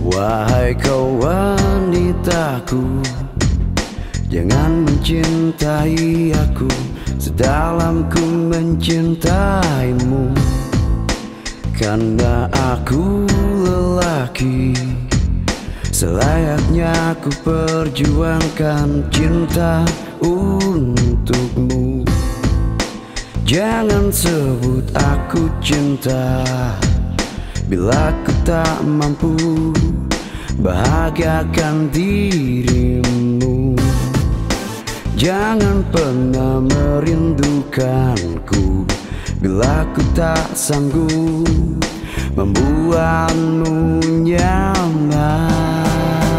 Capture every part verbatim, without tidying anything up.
Wahai kau wanitaku, jangan mencintai aku sedalam ku mencintaimu. Karena aku lelaki, selayaknya ku perjuangkan cinta untukmu. Jangan sebut aku cinta bila ku tak mampu bahagiakan dirimu. Jangan pernah merindukanku bila ku tak sanggup membuatmu nyaman.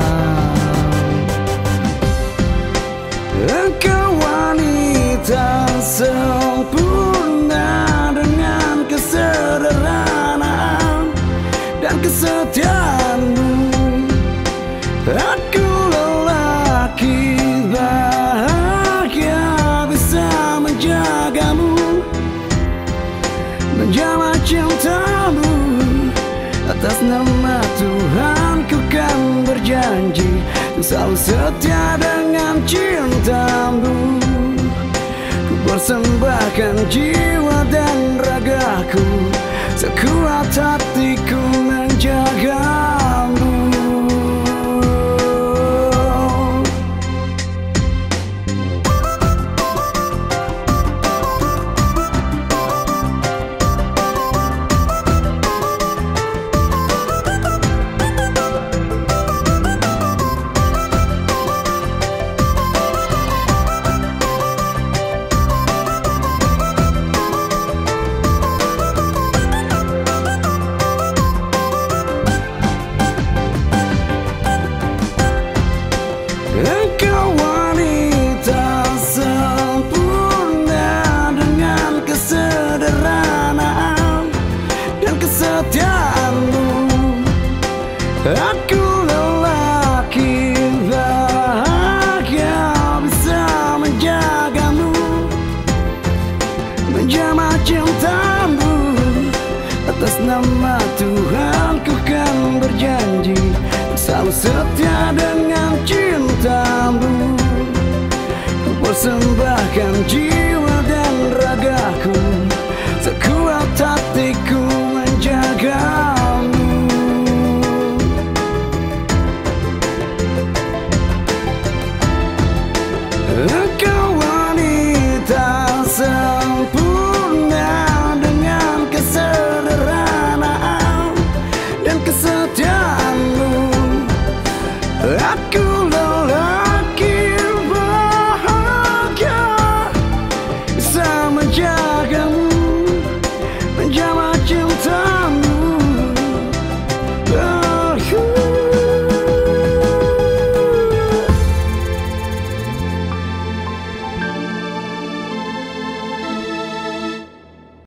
Engkau wanita sempurna dengan kesederhanaan dan kesetiaanmu. Aku lelaki bahagia bisa menjagamu, menjaga cintamu. Atas nama Tuhan ku kan berjanji selalu setia dengan cintamu. Ku persembahkan jiwa dan ragaku, sekuat hatiku menjagamu. Engkau wanita sempurna dengan kesederhanaan dan kesetiaanmu. Aku lelaki bahagia bisa menjagamu, menjaga cintamu. Atas nama Tuhan ku kan berjanji selalu setia dengan cintamu. Ku persembahkan jiwa